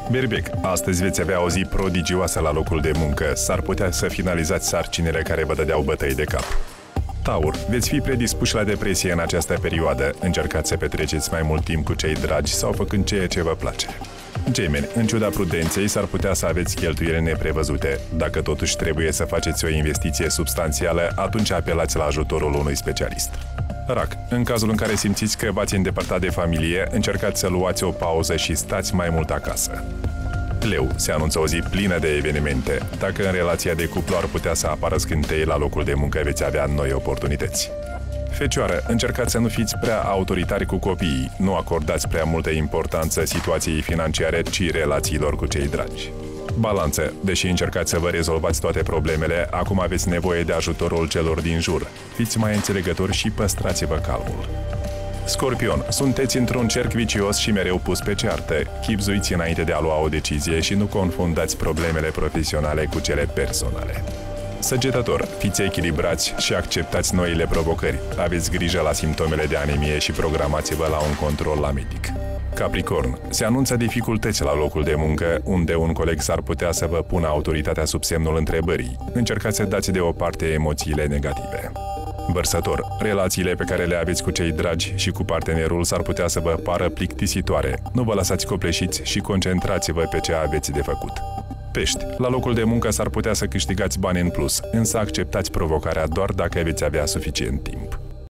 Berbec, astăzi veți avea o zi prodigioasă la locul de muncă. S-ar putea să finalizați sarcinile care vă dădeau bătăi de cap. Taur, veți fi predispuși la depresie în această perioadă. Încercați să petreceți mai mult timp cu cei dragi sau făcând ceea ce vă place. Gemeni, în ciuda prudenței, s-ar putea să aveți cheltuieli neprevăzute. Dacă totuși trebuie să faceți o investiție substanțială, atunci apelați la ajutorul unui specialist. Rac, în cazul în care simțiți că v-ați îndepărtat de familie, încercați să luați o pauză și stați mai mult acasă. Leu, se anunță o zi plină de evenimente. Dacă în relația de cuplu ar putea să apară scântei la locul de muncă, veți avea noi oportunități. Fecioară, încercați să nu fiți prea autoritari cu copiii. Nu acordați prea multă importanță situației financiare, ci relațiilor cu cei dragi. Balanță, deși încercați să vă rezolvați toate problemele, acum aveți nevoie de ajutorul celor din jur. Fiți mai înțelegători și păstrați-vă calmul. Scorpion, sunteți într-un cerc vicios și mereu pus pe ceartă. Chibzuiți înainte de a lua o decizie și nu confundați problemele profesionale cu cele personale. Săgetător, fiți echilibrați și acceptați noile provocări. Aveți grijă la simptomele de anemie și programați-vă la un control la medic. Capricorn, se anunță dificultăți la locul de muncă, unde un coleg s-ar putea să vă pună autoritatea sub semnul întrebării. Încercați să dați deoparte emoțiile negative. Vărsător, relațiile pe care le aveți cu cei dragi și cu partenerul s-ar putea să vă pară plictisitoare. Nu vă lăsați copleșiți și concentrați-vă pe ce aveți de făcut. Pești, la locul de muncă s-ar putea să câștigați bani în plus, însă acceptați provocarea doar dacă veți avea suficient timp.